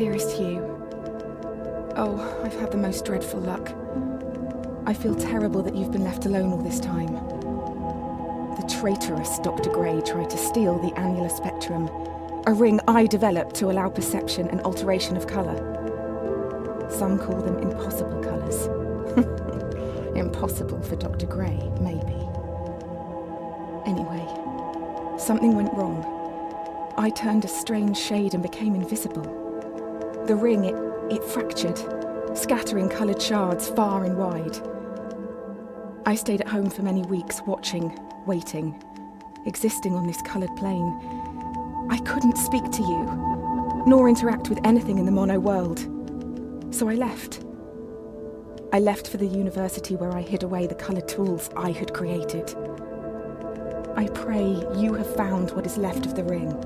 dearest Hugh. Oh, I've had the most dreadful luck. I feel terrible that you've been left alone all this time. The traitorous Dr. Gray tried to steal the annular spectrum, a ring I developed to allow perception and alteration of colour. Some call them impossible colours. Impossible for Dr. Gray, maybe. Anyway, something went wrong. I turned a strange shade and became invisible. The ring, it fractured, scattering coloured shards far and wide. I stayed at home for many weeks, watching, waiting, existing on this coloured plane. I couldn't speak to you, nor interact with anything in the mono world. So I left. I left for the university where I hid away the coloured tools I had created. I pray you have found what is left of the ring.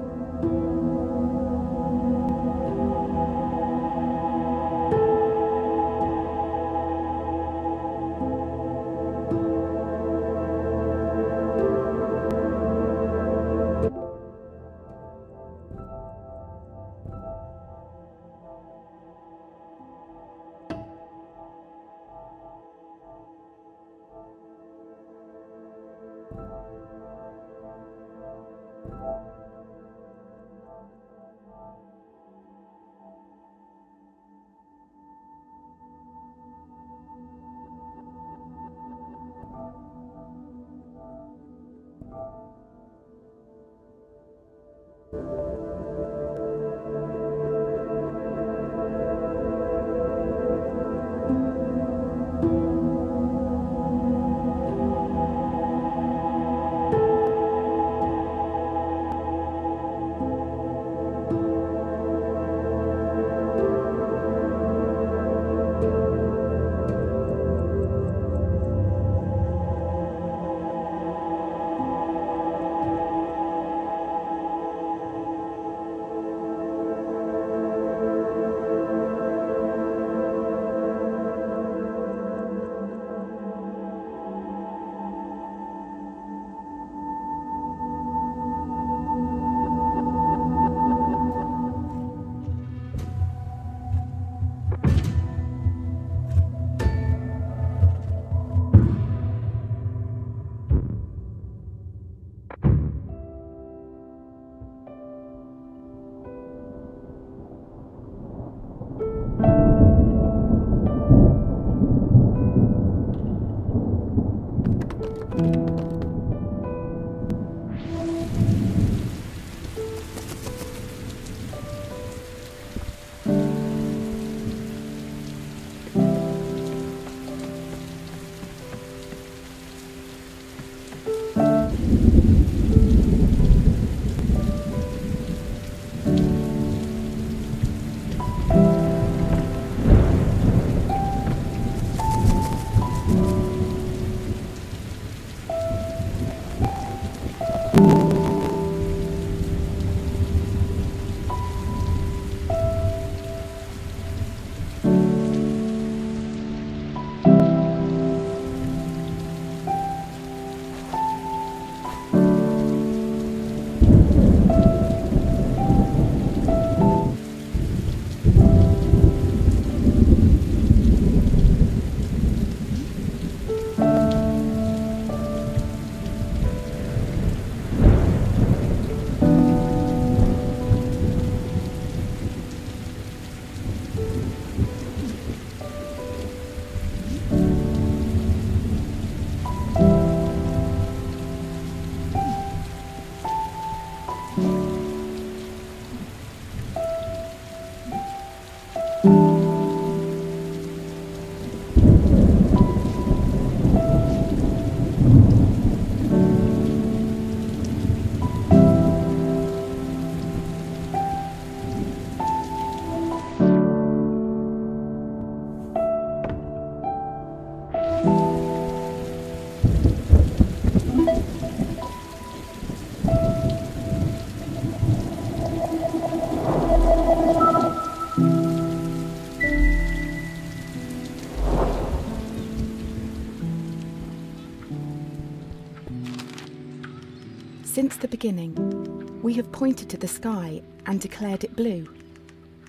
Since the beginning, we have pointed to the sky and declared it blue.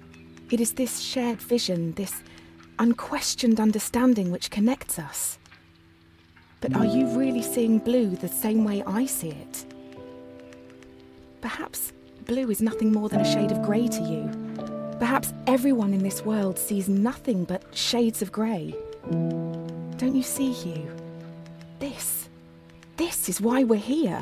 It is this shared vision, this unquestioned understanding which connects us. But are you really seeing blue the same way I see it? Perhaps blue is nothing more than a shade of grey to you. Perhaps everyone in this world sees nothing but shades of grey. Don't you see, Hugh? This is why we're here.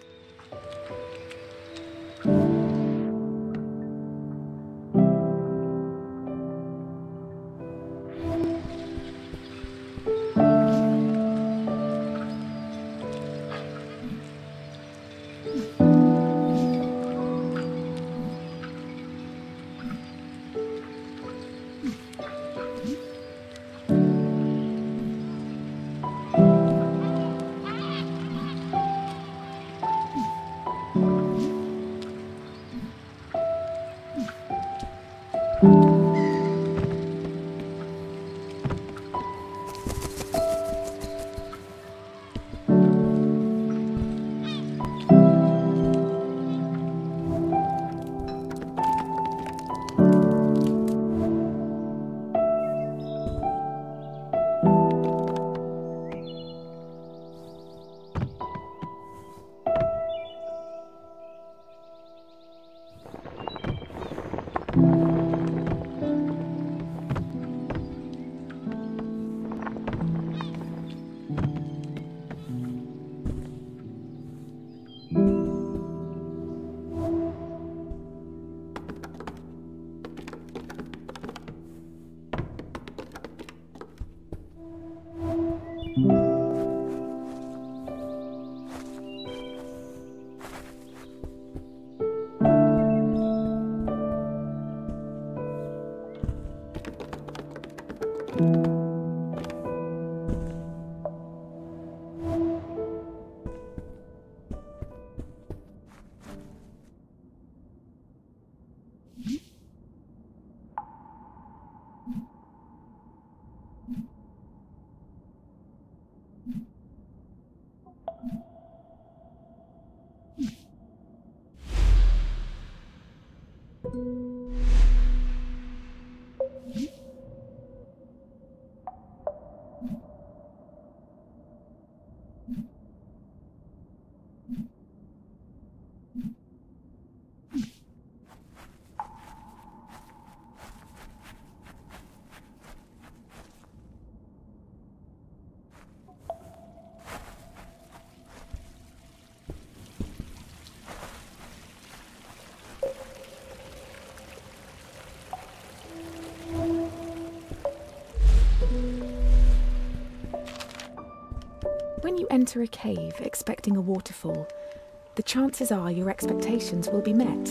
When you enter a cave expecting a waterfall, the chances are your expectations will be met.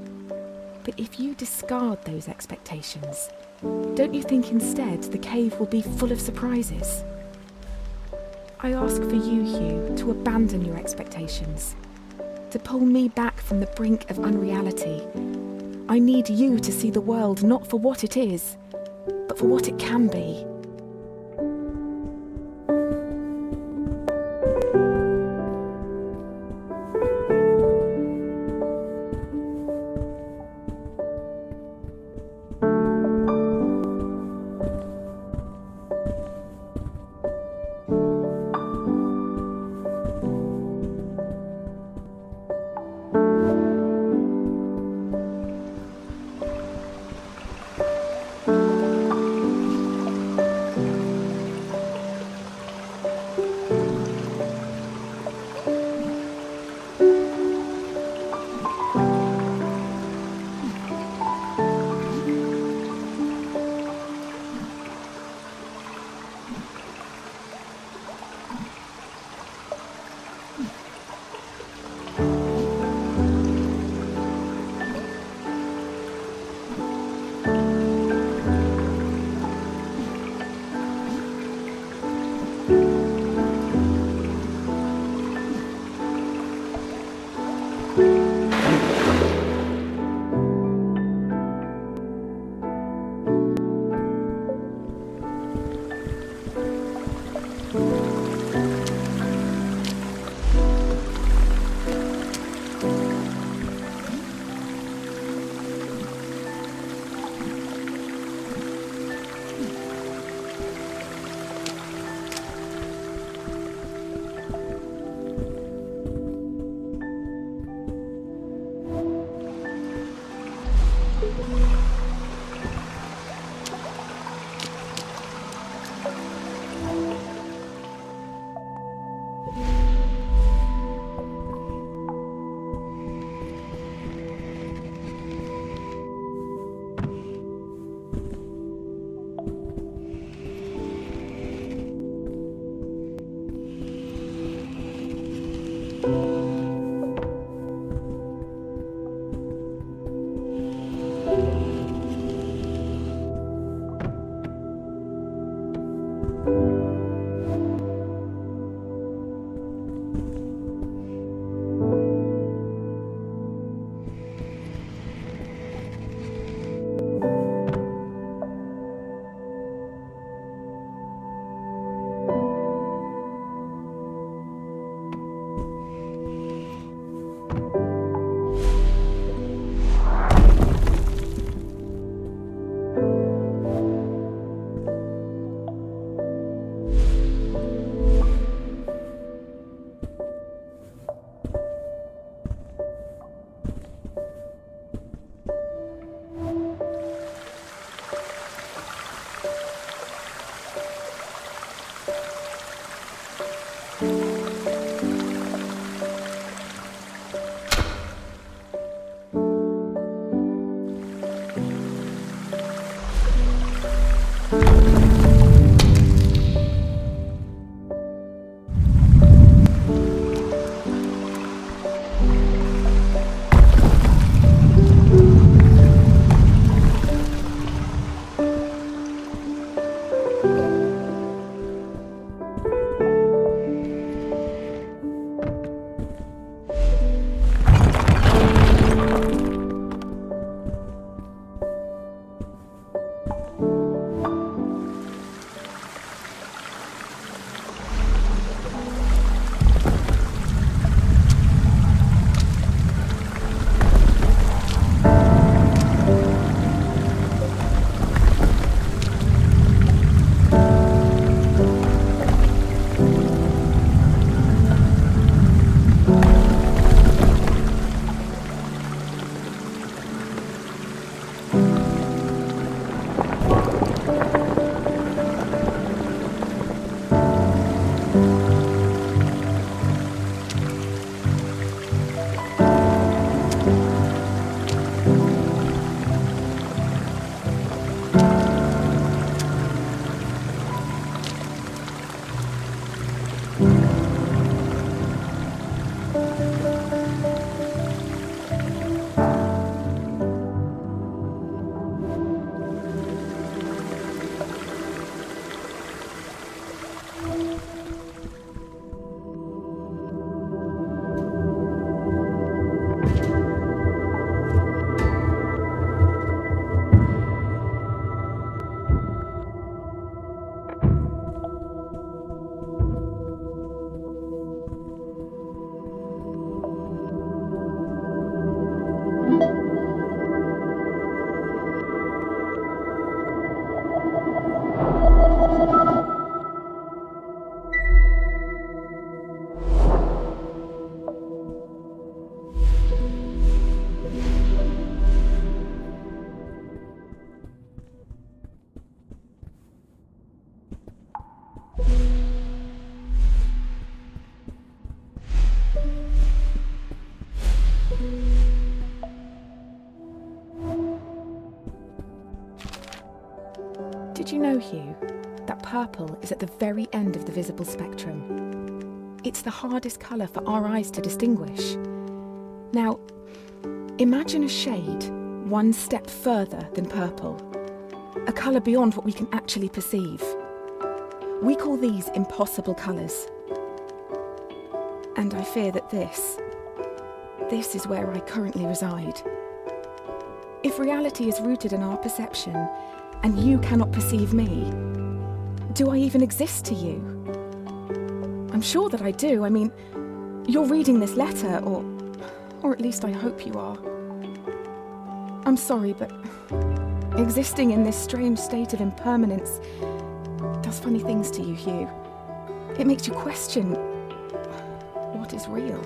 But if you discard those expectations, don't you think instead the cave will be full of surprises? I ask for you, Hugh, to abandon your expectations, to pull me back from the brink of unreality. I need you to see the world not for what it is, but for what it can be. you know, Hugh, that purple is at the very end of the visible spectrum? It's the hardest colour for our eyes to distinguish. Now, imagine a shade one step further than purple, a colour beyond what we can actually perceive. We call these impossible colours. And I fear that this is where I currently reside. If reality is rooted in our perception, and you cannot perceive me, do I even exist to you? I'm sure that I do. I mean, you're reading this letter, or at least I hope you are. I'm sorry, but existing in this strange state of impermanence does funny things to you, Hugh. It makes you question what is real.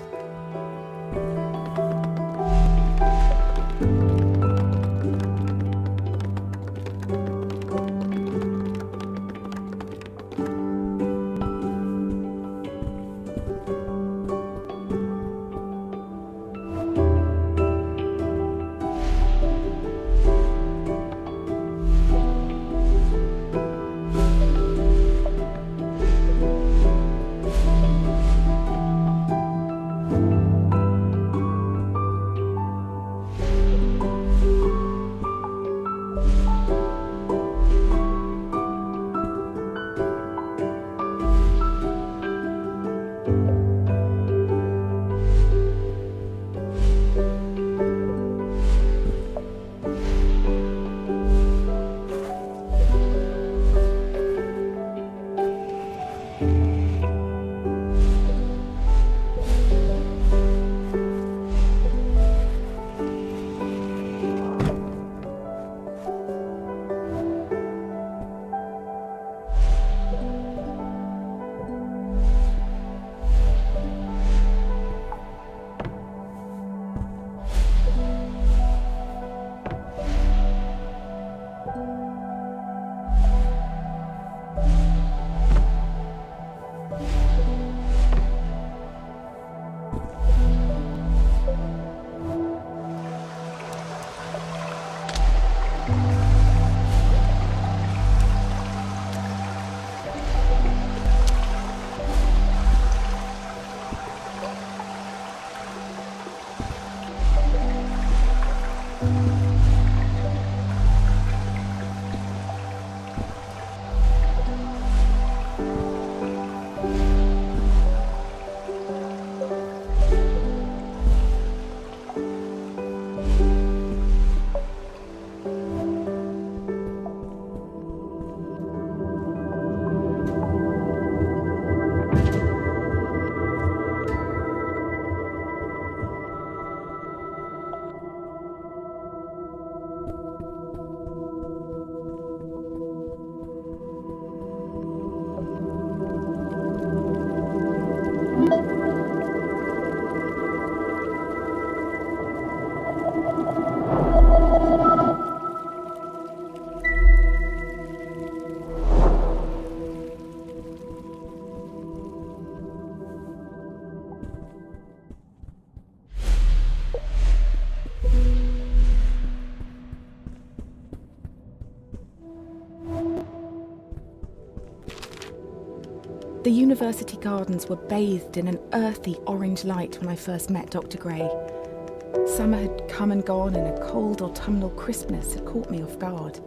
The university gardens were bathed in an earthy orange light when I first met Dr. Gray. Summer had come and gone, and a cold autumnal crispness had caught me off guard.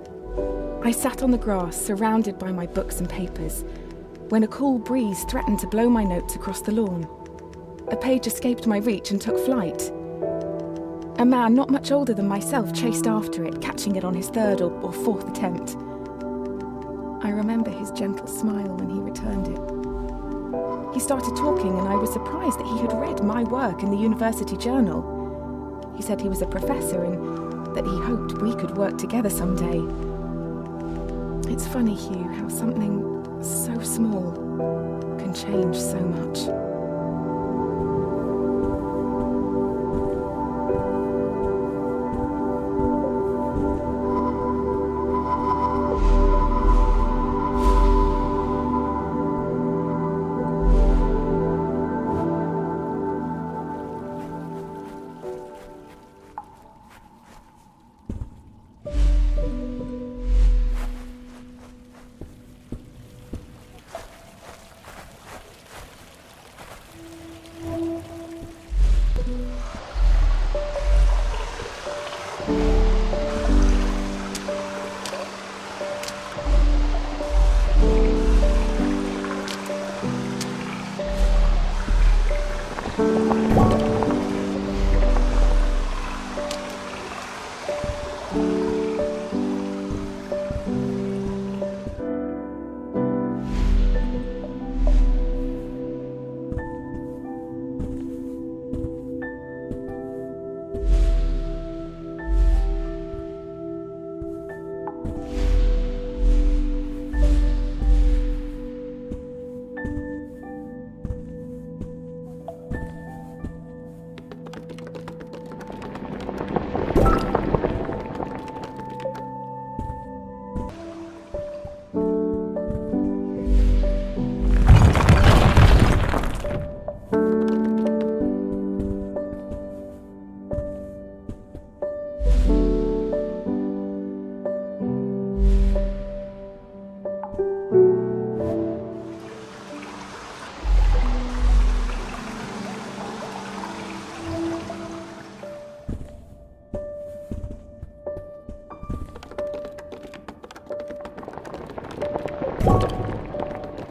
I sat on the grass, surrounded by my books and papers, when a cool breeze threatened to blow my notes across the lawn. A page escaped my reach and took flight. A man not much older than myself chased after it, catching it on his third or fourth attempt. I remember his gentle smile when he returned it. He started talking, and I was surprised that he had read my work in the university journal. He said he was a professor and that he hoped we could work together someday. It's funny, Hugh, how something so small can change so much.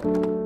you.